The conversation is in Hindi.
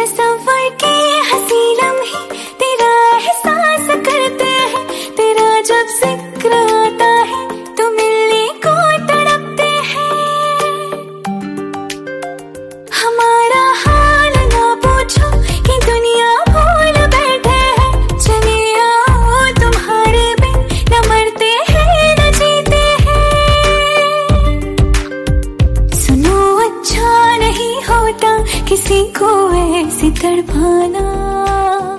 तसव्वुर के हंसी लम्हे तेरा एहसास करते हैं। तेरा जब जिक्र आता है तो मिलने को तड़पते हैं। हमारा हाल ना पूछो कि दुनिया भूल बैठे हैं। चले आओ तुम्हारे बिन न मरते हैं न जीते हैं। सुनो अच्छा नहीं होता किसी को ऐसे तड़पाना।